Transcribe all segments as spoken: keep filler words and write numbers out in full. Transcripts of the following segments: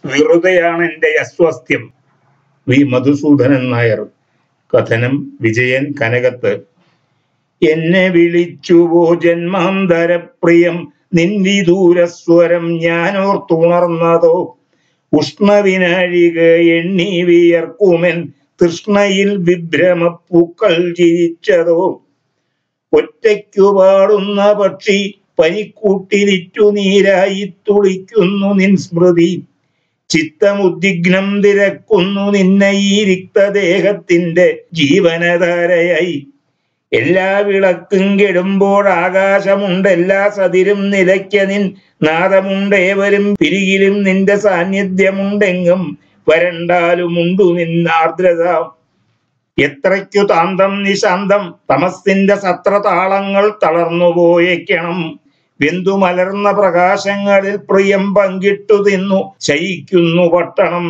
വെറുതെയാണ് എൻ്റെ അസ്വാസ്ഥ്യം. വി മധുസൂദനൻ നായർ. കഥനം വിജയൻ കനകത്ത്. എന്നെ വിളിച്ചുവോ ജന്മാന്തരപ്രിയം നിൻവിദൂരസ്വരം ഞാനോർത്തുണർന്നതോ. ഉഷ്ണവിനാഴിക എണ്ണി വിയർക്കുമെൻ തൃഷ്ണയിൽ വിഭ്രമപ്പൂക്കൾ ചിരിച്ചതോ. ഒറ്റയ്ക്കു പാടുന്ന പക്ഷി പനിക്കൂട്ടിലിറ്റു നീരായി തുളിക്കുന്നു നിൻ സ്മൃതി. ചിത്തമുദ്വിഗ്നം തിരക്കുന്നു നിന്നെ ഈ റിക്തദേഹത്തിന്റെ ജീവനധാരയായി. എല്ലാ വിളക്കും കെടുമ്പോൾ ആകാശമുണ്ട്, എല്ലാ സതിരും നിലയ്ക്ക നിൻ നാദമുണ്ടേവരും പിരികിലും നിന്റെ സാന്നിധ്യമുണ്ടെങ്കും വരണ്ടാലുമുണ്ടു നിന്നാർദ്രത. എത്രയ്ക്കു താന്തം നിശാന്തം തമസിന്റെ സത്രതാളങ്ങൾ തളർന്നുപോയേക്കണം. വെന്തുമലർന്ന പ്രകാശങ്ങളിൽ പ്രിയം പങ്കിട്ടു തിന്നു ശയിക്കുന്നു പട്ടണം.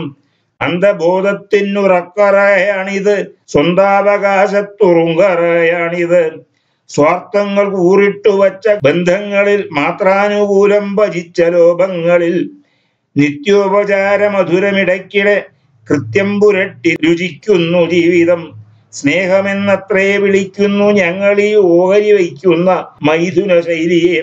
അന്ധബോധത്തിനുറക്കറയാണിത്, സ്വന്താവകാശത്തുറുങ്കറയാണിത്. സ്വാർത്ഥങ്ങൾ കൂറിട്ടു വച്ച ബന്ധങ്ങളിൽ മാത്രാനുകൂലം ഭജിച്ച ലോഭങ്ങളിൽ നിത്യോപചാര മധുരമിടയ്ക്കിടെ കൃത്യം പുരട്ടി രുചിക്കുന്നു ജീവിതം. സ്നേഹമെന്നത്രേ വിളിക്കുന്നു ഞങ്ങളീ ഓഹരി വയ്ക്കുന്ന മൈഥുന ശൈലിയെ.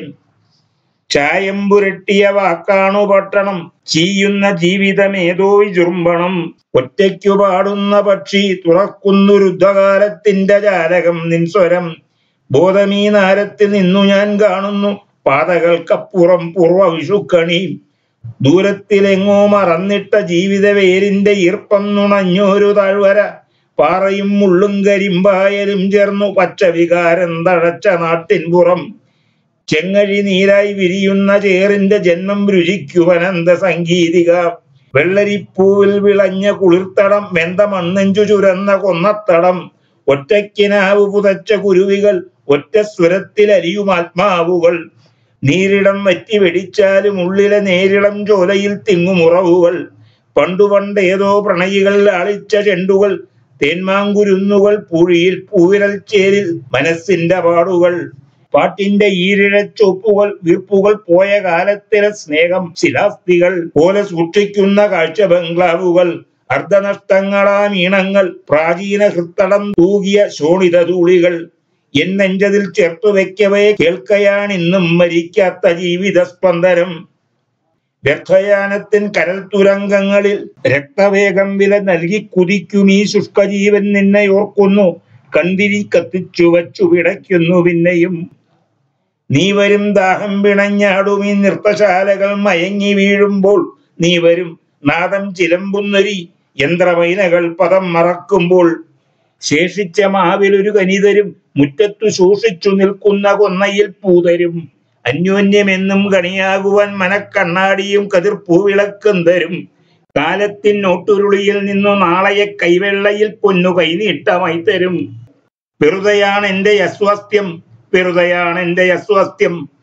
ചായം പുരട്ടിയ വാക്കാണു പട്ടണം, ചീയുന്ന ജീവിതമേതോ വിജൃംഭണം. ഒറ്റയ്ക്കു പാടുന്ന പക്ഷി തുറക്കുന്നു രുദ്ധകാലത്തിന്റെ ജാലകം നിൻ സ്വരം. ബോധമീ നാരത്തിൽ നിന്നു ഞാൻ കാണുന്നു പാതകൾക്കപ്പുറം പൂർവ വിഷുക്കണി. ദൂരത്തിലെങ്ങോ മറന്നിട്ട ജീവിത വേരിന്റെ ഈർപ്പം നുണഞ്ഞൊരു താഴ്വര. പാറയും മുള്ളും കരിമ്പായലും ചേർന്നു പച്ചവികാരം തഴച്ച നാട്ടിൻ പുറം. ചെങ്ങഴി നീരായി വിരിയുന്ന ചേറിന്റെ ജന്മം രുചിക്കുവനന്ത സംഗീതിക. വെള്ളരിപ്പൂവിൽ വിളഞ്ഞ കുളിർത്തടം, വെന്ത മണ്ണെഞ്ചു ചുരന്ന കൊന്നത്തടം. ഒറ്റക്കിനാവ് പുതച്ച കുരുവികൾ, ഒറ്റ സ്വരത്തിൽ അലിയുമാത്മാവുകൾ. നീരിടം വറ്റി വെടിച്ചാലും ഉള്ളിലെ നേരിളം ചോലയിൽ തിങ്ങുമുറവുകൾ. പണ്ടു പണ്ടേതോ പ്രണയികൾ ആളിച്ച ചെണ്ടുകൾ, തേന്മാങ്കുരുന്നുകൾ, പൂഴിയിൽ പൂവിരൽ ചേരിൽ മനസ്സിന്റെ പാടുകൾ. പാട്ടിന്റെ ഈരിഴച്ചൊപ്പുകൾ, വീർപ്പുകൾ പോയ കാലത്തിലെ സ്നേഹം ശിലാസ്ഥികൾ പോലെ സൂക്ഷിക്കുന്ന കാഴ്ച ബംഗ്ലാവുകൾ. അർദ്ധനഷ്ടങ്ങളാം ഈണങ്ങൾ, പ്രാചീന ഹൃത്തടം തൂകിയ ശോണിത തൂളികൾ. എന്നെഞ്ചതിൽ ചേർത്തു വെക്കവയെ കേൾക്കയാണിന്നും മരിക്കാത്ത ജീവിത സ്പന്ദനം. വ്യർത്ഥയാനത്തിൻ കരൽ തുരങ്കങ്ങളിൽ രക്തവേഗം വില നൽകി കുതിക്കും ഈ ശുഷ്കജീവൻ നിന്നെ ഓർക്കുന്നു. കണ്ടിരി കത്തിച്ചു വച്ചു പിടയ്ക്കുന്നു പിന്നെയും. നീ വരും ദാഹം പിണഞ്ഞാടും ഈ നൃത്തശാലകൾ മയങ്ങി വീഴുമ്പോൾ. നീ വരും നാദം ചിലമ്പുന്നൊരി യന്ത്രമൈനകൾ പദം മറക്കുമ്പോൾ. ശേഷിച്ച മാവിലൊരു കനിതരും, മുറ്റത്തു ശോഷിച്ചു നിൽക്കുന്ന കൊന്നയിൽ പൂതരും. അന്യോന്യമെന്നും കണിയാകുവാൻ മനക്കണ്ണാടിയും കതിർപ്പൂവിളക്കും തരും. കാലത്തിൻ നോട്ടുരുളിയിൽ നിന്നു നാളെയെ കൈവെള്ളയിൽ പൊന്നു കൈനീട്ടമായി തരും. വെറുതെയാണ് എൻ്റെ അസ്വാസ്ഥ്യം, വെറുതെയാണ് എൻ്റെ അസ്വാസ്ഥ്യം.